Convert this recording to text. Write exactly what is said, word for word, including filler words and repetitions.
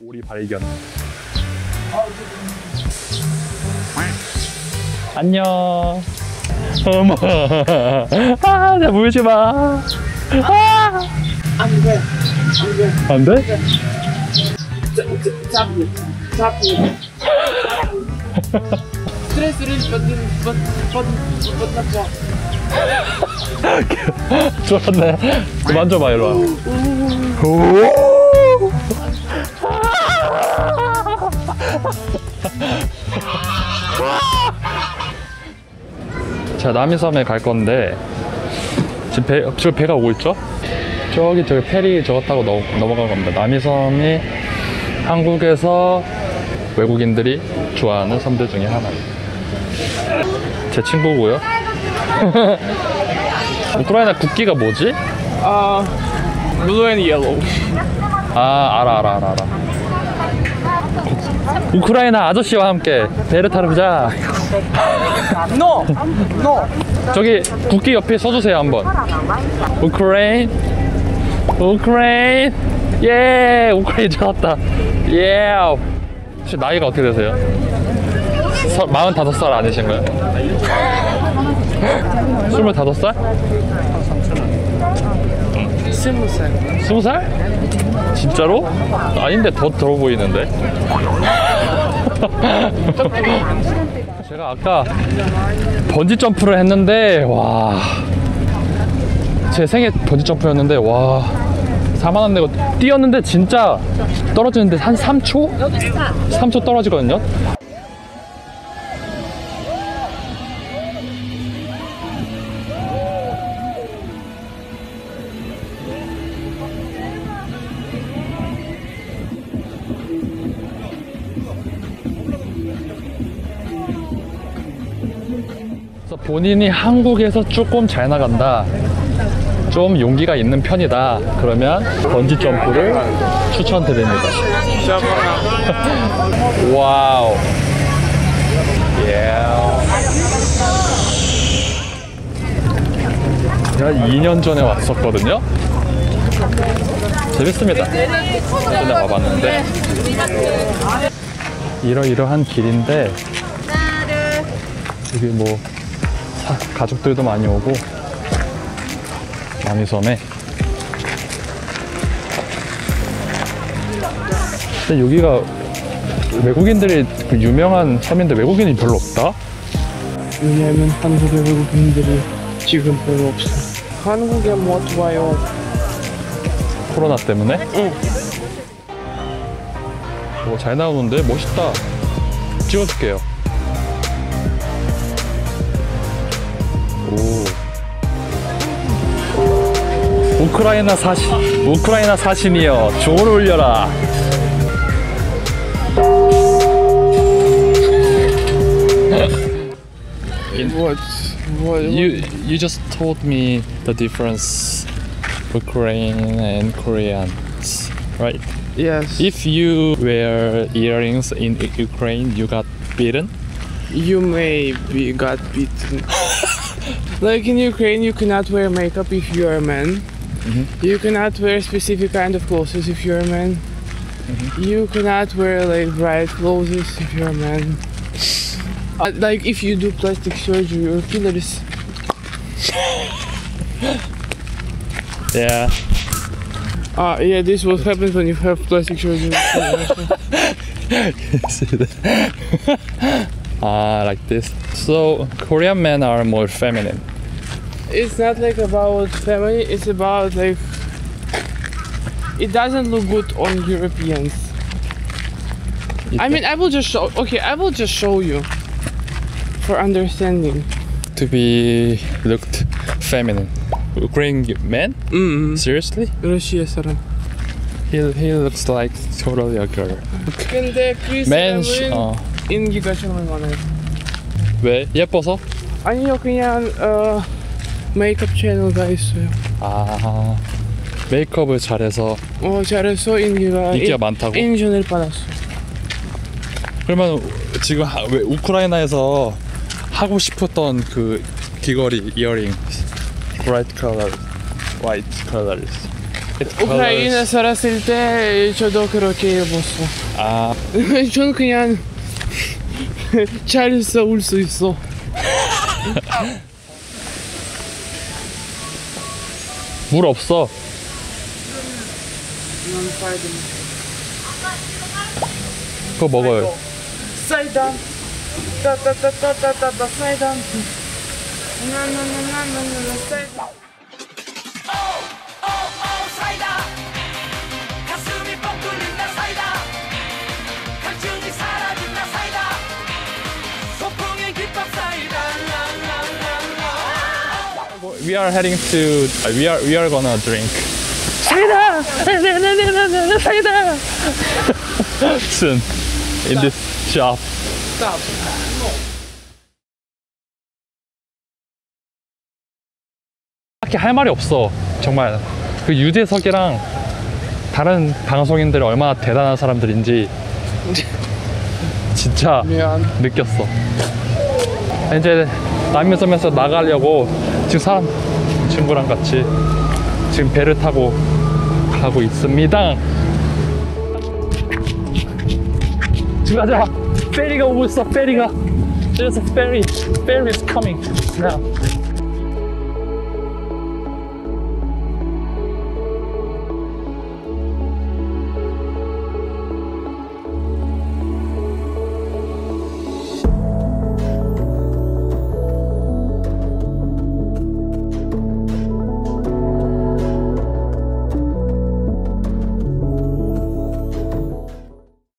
오리 발견. 안녕. 어머. 아, 나 물지 마. 아. 안 돼. 안 돼. 안 돼? 잡이. 잡이. 스트레스를 받는 받는 받는 거. 좋았네. 그만 좀 봐, 이리 와. 오. 자, 남이섬에 갈 건데 지금 배, 저 배가 오고 있죠? 저기 저기 페리 저거 타고 넘, 넘어간 겁니다. 남이섬이 한국에서 외국인들이 좋아하는 섬들 중에 하나예요. 제 친구고요. 우크라이나 국기가 뭐지? 아, blue and yellow. 아, 알아 알아 알아 알아. 우크라이나 아저씨와 함께 배를 타보자. No, no. 저기 국기 옆에 서주세요 한번. 우크레인, 우크레인, 예, 우크레인 좋았다. 예. 혹시 나이가 어떻게 되세요? 서, 마흔다섯 살 아니신가요? 스물다섯 살? 스무 살. 스무 살? 진짜로? 아닌데 더 들어 보이는데? 제가 아까 번지 점프를 했는데 와, 제 생애 번지 점프였는데 와, 사만 원 내고 뛰었는데 진짜 떨어지는데 한 삼 초? 삼 초 떨어지거든요? 본인이 한국에서 조금 잘 나간다, 좀 용기가 있는 편이다, 그러면 번지 점프를 추천드립니다. 와우. 예. 제가 이 년 전에 왔었거든요. 재밌습니다. 전에 와봤는데 이러이러한 길인데 여기 뭐 사, 가족들도 많이 오고 남이섬에. 근데 여기가 외국인들이 그 유명한 섬인데 외국인이 별로 없다? 왜냐면 한국의 외국인들이 지금 별로 없어. 한국에 뭐 좋아요? 코로나 때문에? 응. 오, 잘 나오는데? 멋있다. 찍어줄게요. 오. 우크라이나 사신, 우크라이나 사신이여, 종을 울려라. What? What? You you just told me the difference Ukraine and Koreans, right? Yes. If you wear earrings in Ukraine, you got beaten. You may be got beaten. Like in Ukraine, you cannot wear makeup if you're a man. Mhm. You cannot wear specific kind of clothes if you're a man. Mhm. You cannot wear like bright clothes if you're a man. Uh, like if you do plastic surgery or fillers. Yeah. Ah, yeah, this is what happens when you have plastic surgery. See that? Ah, like this. So Korean men are more feminine. It's not like about family, it's about like it doesn't look good on Europeans. I mean, I will just show. Okay, I will just show you for understanding. To be looked feminine. Ukrainian man? 음. Seriously? 러시아 사람. He he looks like totally a girl. 근데 그 Man, 사람은 어. 인기가 정말 많아요. 왜? 예뻐서? 아니요, 그냥 어 메이크업 채널가 있어요. 아, 메이크업을 잘해서 어 잘해서 인기가 인기가 인- 많다고? 인정을 받았어. 그러면 지금 하, 왜 우크라이나에서 하고 싶었던 그 귀걸이 이어링, bright color, white colors. 우크라이나에서 살았을 때 저도 그렇게 입었어. 아, 전 그냥 잘 싸울 수 있어. 물 없어. 그거 먹어요. 사이다. 따따따따따따 사이다. 나나나나나나 사이다. 사이다 가슴이 뻥 뚫린다 사이다 갈증이 사라진다 사이다 소풍의 기법 사이다 라라라라 We are heading to. Uh, we are we are gonna drink. 사이다. 사이다. Soon in this shop. Stop. 딱히 할 말이 없어. 정말 그 유재석이랑 다른 방송인들이 얼마나 대단한 사람들인지 진짜 미안. 느꼈어. 이제 남유섬에서 나가려고 지금 사람 친구랑 같이 지금 배를 타고 가고 있습니다. 지금 가자. 페리가 오고 있어. 페리가. There's a ferry. Ferry is coming now.